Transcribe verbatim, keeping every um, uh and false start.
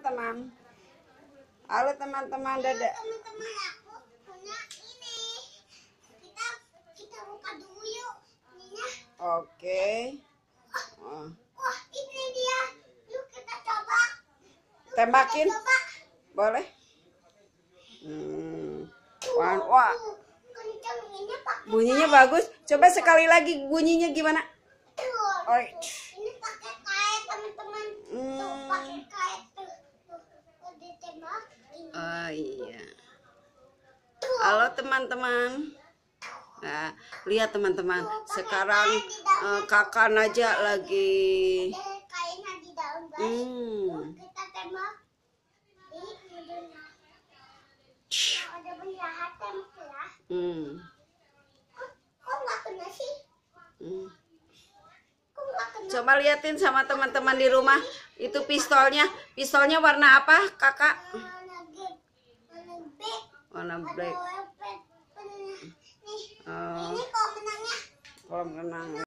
teman-teman. Halo teman-teman, dadah. Teman-teman, aku punya ini. Kita kita buka dulu yuk. Ininya. Oke. Oh. Wah, ini dia. Yuk kita coba. Yuk, Tembakin. kita coba. Boleh? Hmm. Wah, wah. Kencang ini pakai. Bunyinya bagus. Coba sekali lagi bunyinya gimana? Tuh. Oh. Ini pakai kait teman-teman. Tuh Hmm. pakai kait tuh. Tuh, tuh ditembak. Ini. Oh iya. Halo teman-teman. Nah, lihat teman-teman. Sekarang uh, kakak Najak lagi. Ada kainnya di dalam, guys. Hmm. Kita tembak di ujungnya. Ada penjahat tembak ya. Hmm. Kok kok nggak kena sih? Hmm. Kok nggak kena? Coba liatin sama teman-teman di rumah. Itu pistolnya. Pistolnya warna apa, kakak? Warna black, warna black, Warna ada black. warna black. Nih, Oh, ini kok menangnya. kolam renang.